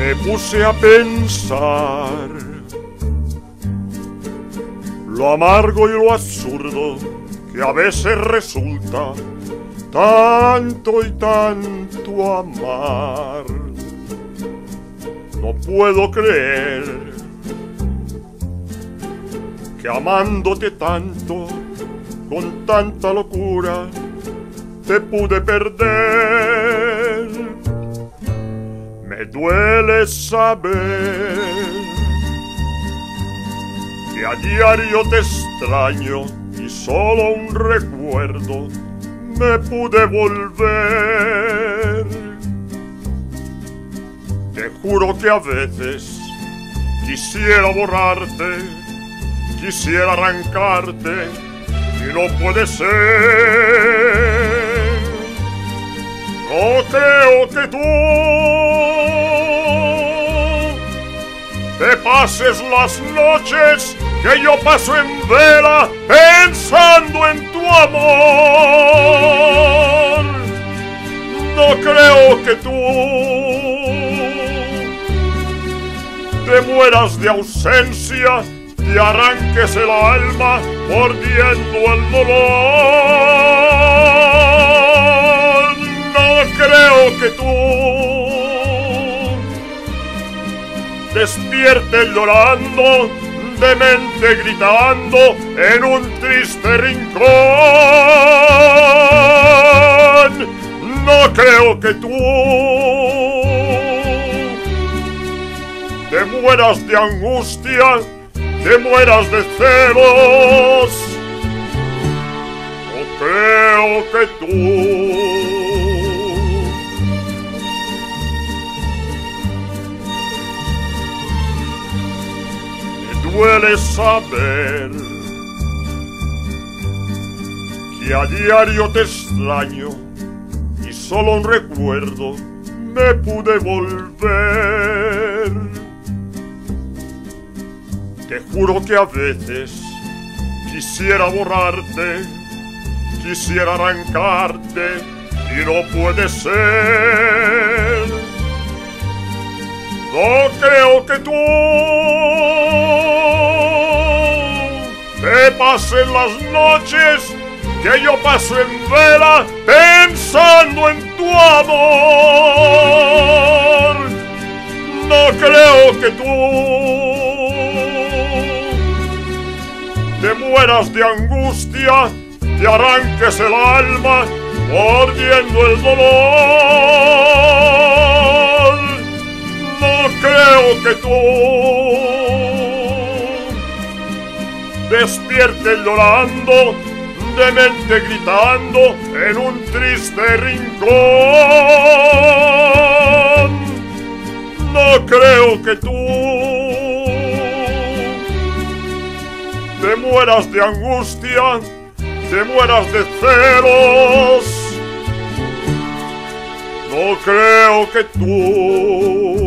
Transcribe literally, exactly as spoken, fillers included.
Me puse a pensar lo amargo y lo absurdo que a veces resulta tanto y tanto amar. No puedo creer que amándote tanto, con tanta locura, te pude perder. Me duele saber que a diario te extraño y solo un recuerdo me pude volver. Te juro que a veces quisiera borrarte, quisiera arrancarte y no puede ser. No creo que tú te pases las noches que yo paso en vela pensando en tu amor. No creo que tú te mueras de ausencia y arranques el alma mordiendo el dolor. No creo que tú despiertes llorando, demente gritando en un triste rincón. No creo que tú te mueras de angustia, te mueras de celos. No creo que tú me duele saber que a diario te extraño y solo un recuerdo me pude volver. Te juro que a veces quisiera borrarte, quisiera arrancarte y no puede ser. No creo que tú te pases las noches que yo paso en vela pensando en tu amor. No creo que tú te mueras de angustia, te arranques el alma mordiendo el dolor. No creo que tú despiertes llorando, demente gritando en un triste rincón. No creo que tú te mueras de angustia, te mueras de celos. No creo que tú